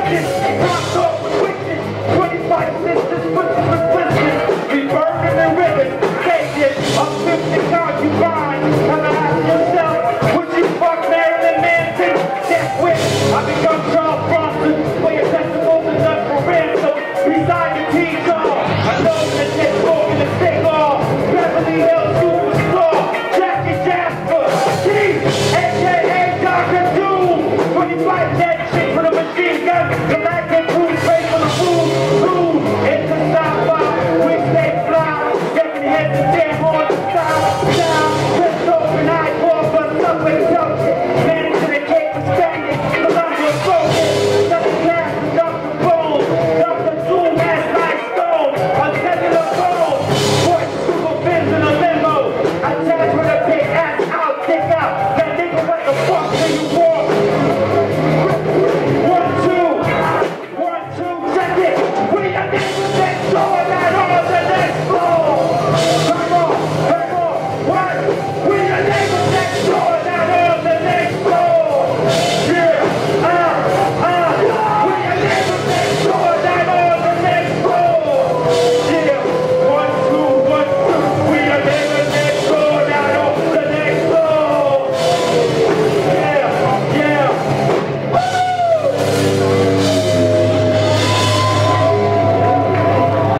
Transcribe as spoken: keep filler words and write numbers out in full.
convicted. Rocked off with witches. twenty-five sisters, pussies with blisters. We burning and ribbon. Say this, I'm fifty concubines. Come and ask yourself, would you fuck Marilyn Manson? Death wish. I become Charles Bronson. For your testicles and done for ransom. Beside the T-Jar. I know that they're talking to stick off. Beverly Hills superstar. Jackie Jasper. T. A K A Doctor Doom. twenty-five dead shit for the machine gun. The magnet